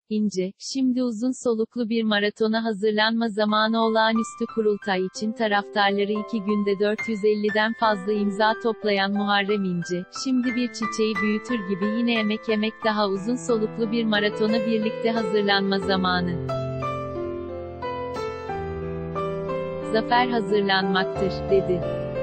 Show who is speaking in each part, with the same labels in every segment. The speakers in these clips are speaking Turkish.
Speaker 1: İnce, şimdi uzun soluklu bir maratona hazırlanma zamanı. Olağanüstü kurultay için taraftarları 2 günde 450'den fazla imza toplayan Muharrem İnce, şimdi bir çiçeği büyütür gibi yine emek daha uzun soluklu bir maratona birlikte hazırlanma zamanı. Zafer hazırlanmaktır, dedi.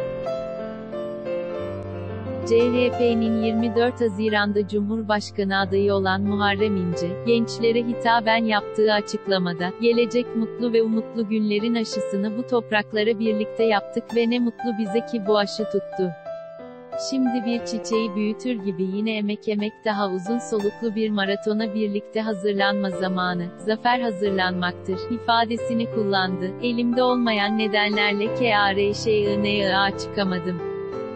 Speaker 1: CHP'nin 24 Haziran'da Cumhurbaşkanı adayı olan Muharrem İnce, gençlere hitaben yaptığı açıklamada, "Gelecek mutlu ve umutlu günlerin aşısını bu topraklara birlikte yaptık ve ne mutlu bize ki bu aşı tuttu. Şimdi bir çiçeği büyütür gibi yine emek daha uzun soluklu bir maratona birlikte hazırlanma zamanı, zafer hazırlanmaktır" ifadesini kullandı. Elimde olmayan nedenlerle KARŞINIA çıkamadım.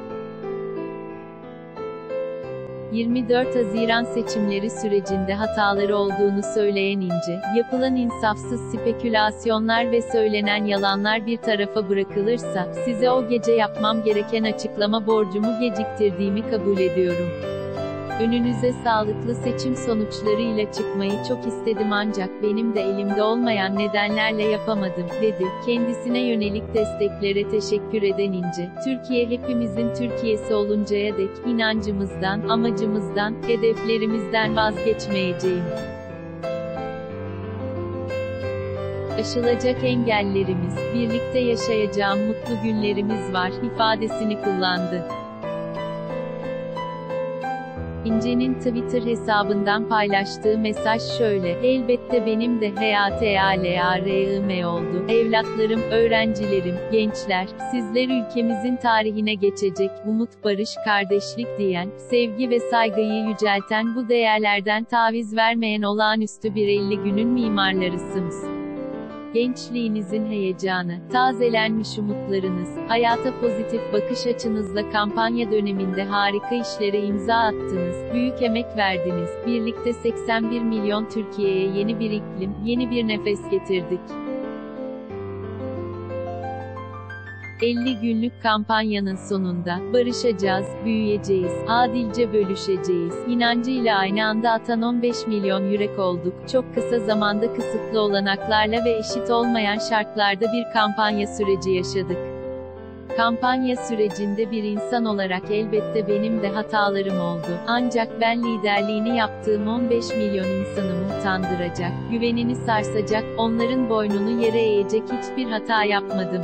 Speaker 1: 24 Haziran seçimleri sürecinde hataları olduğunu söyleyen İnce, yapılan insafsız spekülasyonlar ve söylenen yalanlar bir tarafa bırakılırsa, size o gece yapmam gereken açıklama borcumu geciktirdiğimi kabul ediyorum. Önünüze sağlıklı seçim sonuçlarıyla çıkmayı çok istedim ancak benim de elimde olmayan nedenlerle yapamadım, dedi. Kendisine yönelik desteklere teşekkür eden İnce, Türkiye hepimizin Türkiye'si oluncaya dek, inancımızdan, amacımızdan, hedeflerimizden vazgeçmeyeceğim. Aşılacak engellerimiz, birlikte yaşayacağım mutlu günlerimiz var, ifadesini kullandı. İnce'nin Twitter hesabından paylaştığı mesaj şöyle: "Elbette benim de HYATALARIM oldu. Evlatlarım, öğrencilerim, gençler, sizler ülkemizin tarihine geçecek, umut, barış, kardeşlik diyen, sevgi ve saygıyı yücelten bu değerlerden taviz vermeyen olağanüstü bir 50 günün mimarlarısınız. Gençliğinizin heyecanı, tazelenmiş umutlarınız, hayata pozitif bakış açınızla kampanya döneminde harika işlere imza attınız, büyük emek verdiniz, birlikte 81 milyon Türkiye'ye yeni bir iklim, yeni bir nefes getirdik. 50 günlük kampanyanın sonunda, barışacağız, büyüyeceğiz, adilce bölüşeceğiz inancıyla aynı anda atan 15 milyon yürek olduk. Çok kısa zamanda kısıtlı olanaklarla ve eşit olmayan şartlarda bir kampanya süreci yaşadık. Kampanya sürecinde bir insan olarak elbette benim de hatalarım oldu. Ancak ben liderliğini yaptığım 15 milyon insanımı utandıracak, güvenini sarsacak, onların boynunu yere eğecek hiçbir hata yapmadım.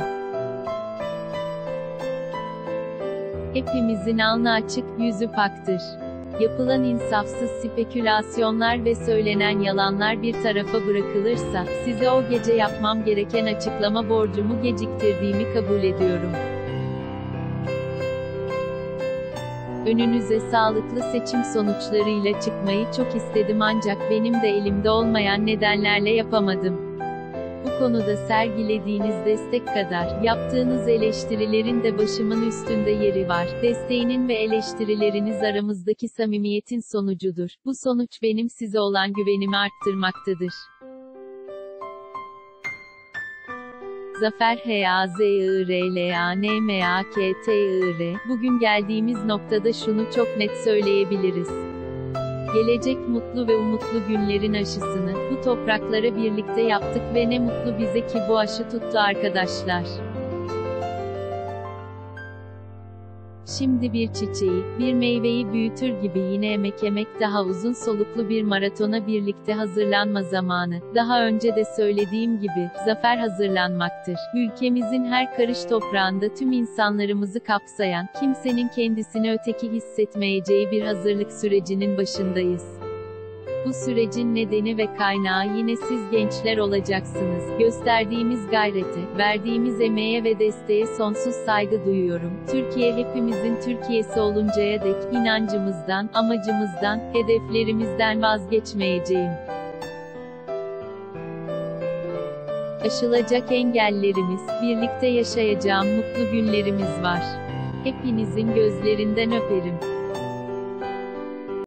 Speaker 1: Hepimizin alnı açık, yüzü paktır. Yapılan insafsız spekülasyonlar ve söylenen yalanlar bir tarafa bırakılırsa, size o gece yapmam gereken açıklama borcumu geciktirdiğimi kabul ediyorum. Önünüze sağlıklı seçim sonuçlarıyla çıkmayı çok istedim ancak benim de elimde olmayan nedenlerle yapamadım. Bu konuda sergilediğiniz destek kadar, yaptığınız eleştirilerin de başımın üstünde yeri var. Desteğinin ve eleştirileriniz aramızdaki samimiyetin sonucudur. Bu sonuç benim size olan güvenimi arttırmaktadır. Zafer HYAZIRLANMAKTIR. Bugün geldiğimiz noktada şunu çok net söyleyebiliriz. Gelecek mutlu ve umutlu günlerin aşısını, bu topraklara birlikte yaptık ve ne mutlu bize ki bu aşı tuttu arkadaşlar. Şimdi bir çiçeği, bir meyveyi büyütür gibi yine emek daha uzun soluklu bir maratona birlikte hazırlanma zamanı. Daha önce de söylediğim gibi, zafer hazırlanmaktır. Ülkemizin her karış toprağında tüm insanlarımızı kapsayan, kimsenin kendisini öteki hissetmeyeceği bir hazırlık sürecinin başındayız. Bu sürecin nedeni ve kaynağı yine siz gençler olacaksınız. Gösterdiğimiz gayrete, verdiğimiz emeğe ve desteğe sonsuz saygı duyuyorum. Türkiye hepimizin Türkiye'si oluncaya dek, inancımızdan, amacımızdan, hedeflerimizden vazgeçmeyeceğim. Aşılacak engellerimiz, birlikte yaşayacağım mutlu günlerimiz var. Hepinizin gözlerinden öperim.